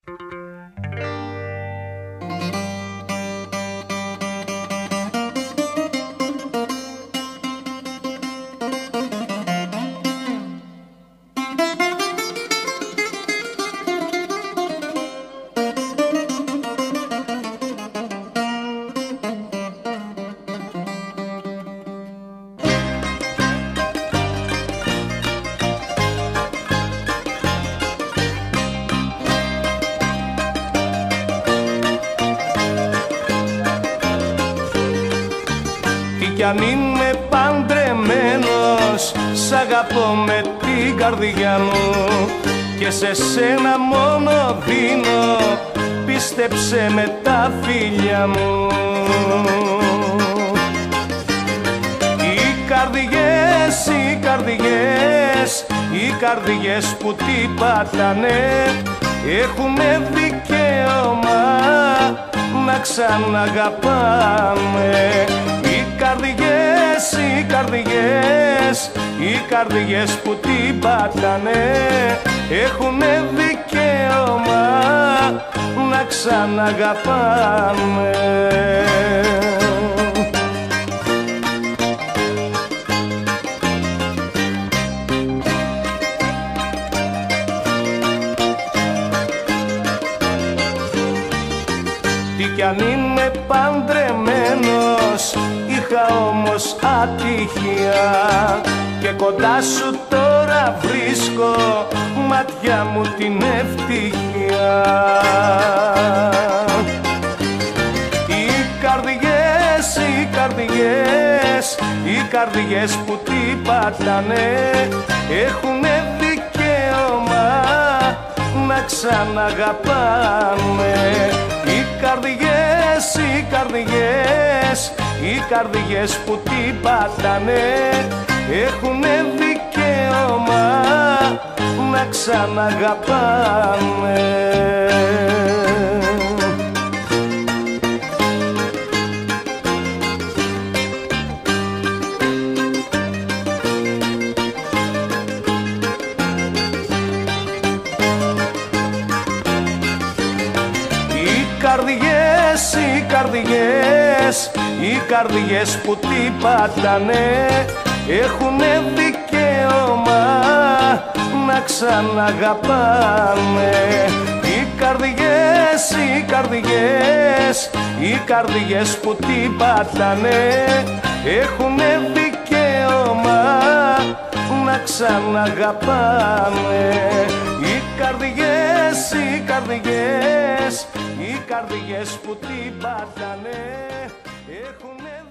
Κι αν είμαι παντρεμένος, σ' αγαπώ με την καρδιά μου και σε σένα μόνο δίνω, πίστεψε με τα φιλιά μου. Οι καρδιές, οι καρδιές, οι καρδιές που τι πατάνε, έχουνε δικαίωμα να ξαναγαπάμε. Οι καρδιές, οι καρδιές, οι καρδιές που την πατάνε, έχουνε δικαίωμα να ξαναγαπάμε. Τι κι αν είμαι παντρεμένος, είχα όμως ατυχία και κοντά σου τώρα βρίσκω μάτια μου την ευτυχία. Οι καρδιές, οι καρδιές, οι καρδιές που τι πατάνε, έχουνε δικαίωμα να ξαναγαπάμε. Οι καρδιές, οι καρδιές, οι καρδιές που τι πατάνε, έχουνε δικαίωμα να ξαναγαπάμε. Οι καρδιές, οι καρδιές, οι καρδιές που τι πατάνε, έχουνε δικαίωμα να ξαναγαπάμε. Οι καρδιές, οι καρδιές, οι καρδιές που τι πατάνε, έχουνε δικαίωμα να ξαναγαπάμε. Οι καρδιές, οι καρδιές, οι καρδιές που τι πατάνε, έχουνε